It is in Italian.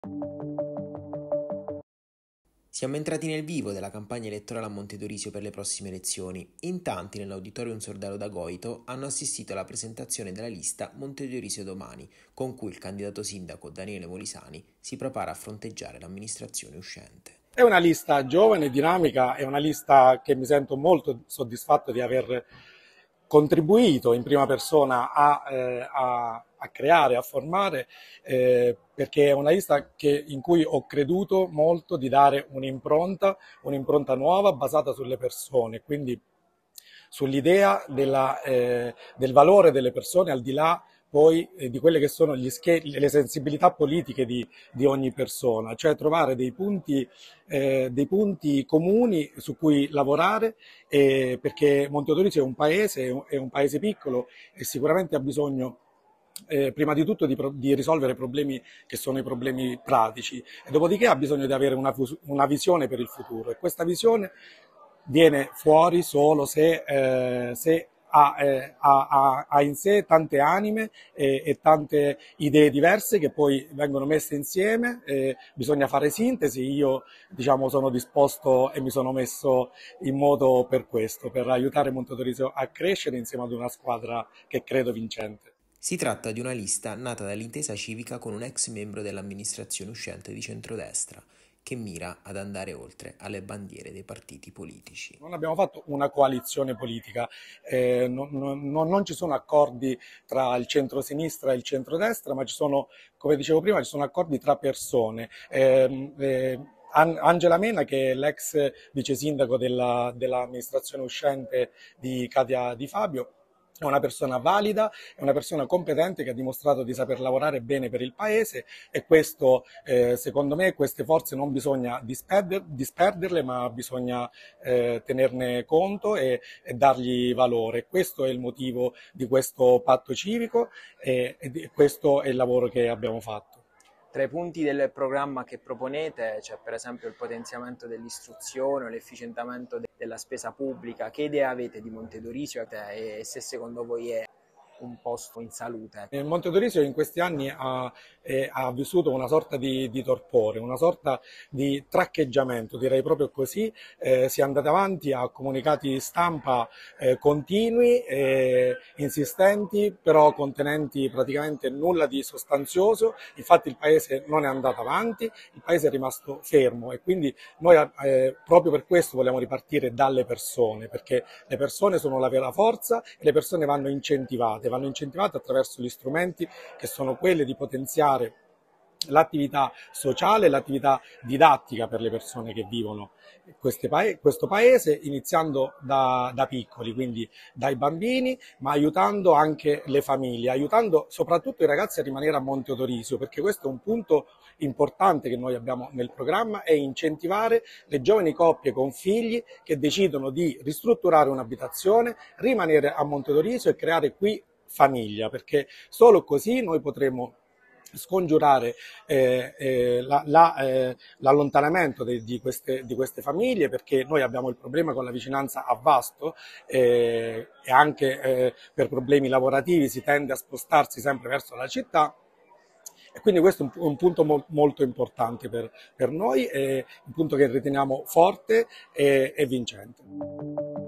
Siamo entrati nel vivo della campagna elettorale a Montetorisio per le prossime elezioni. In tanti nell'Auditorium Sordaro d'Agoito hanno assistito alla presentazione della lista Montetorisio Domani, con cui il candidato sindaco Daniele Molisani si prepara a fronteggiare l'amministrazione uscente. È una lista giovane, dinamica, è una lista che mi sento molto soddisfatto di aver contribuito in prima persona a creare, a formare, perché è una lista in cui ho creduto molto di dare un'impronta nuova basata sulle persone, quindi sull'idea del valore delle persone al di là poi di quelle che sono le sensibilità politiche di ogni persona, cioè trovare dei punti comuni su cui lavorare, perché Monteotorisio è un paese piccolo e sicuramente ha bisogno prima di tutto di risolvere problemi che sono i problemi pratici e dopodiché ha bisogno di avere una visione per il futuro e questa visione viene fuori solo se ha in sé tante anime e tante idee diverse che poi vengono messe insieme, bisogna fare sintesi, io diciamo sono disposto e mi sono messo in moto per questo, per aiutare Montetorisio a crescere insieme ad una squadra che credo vincente. Si tratta di una lista nata dall'intesa civica con un ex membro dell'amministrazione uscente di centrodestra, che mira ad andare oltre alle bandiere dei partiti politici. Non abbiamo fatto una coalizione politica, non ci sono accordi tra il centro-sinistra e il centrodestra, ma ci sono, come dicevo prima, ci sono accordi tra persone. Angela Mena, che è l'ex vice sindaco dell'amministrazione uscente di Katia Di Fabio, è una persona valida, è una persona competente che ha dimostrato di saper lavorare bene per il paese e questo, secondo me, queste forze non bisogna disperderle, ma bisogna tenerne conto e dargli valore. Questo è il motivo di questo patto civico e questo è il lavoro che abbiamo fatto. Tra i punti del programma che proponete c'è per esempio il potenziamento dell'istruzione o l'efficientamento della spesa pubblica. Che idea avete di Montetorisio e se secondo voi è un posto in salute? Montetorisio in questi anni ha vissuto una sorta di torpore, una sorta di traccheggiamento, direi proprio così. Si è andati avanti a comunicati stampa continui, insistenti, però contenenti praticamente nulla di sostanzioso. Infatti il paese non è andato avanti, il paese è rimasto fermo e quindi noi proprio per questo vogliamo ripartire dalle persone, perché le persone sono la vera forza e le persone vanno incentivate attraverso gli strumenti che sono quelli di potenziare l'attività sociale, l'attività didattica per le persone che vivono questo paese, iniziando da piccoli, quindi dai bambini, ma aiutando anche le famiglie, aiutando soprattutto i ragazzi a rimanere a Monteotorisio, perché questo è un punto importante che noi abbiamo nel programma, è incentivare le giovani coppie con figli che decidono di ristrutturare un'abitazione, rimanere a Monteotorisio e creare qui famiglia, perché solo così noi potremo scongiurare l'allontanamento di queste famiglie, perché noi abbiamo il problema con la vicinanza a Vasto e anche per problemi lavorativi si tende a spostarsi sempre verso la città. E quindi questo è un punto molto importante per noi, è un punto che riteniamo forte e vincente.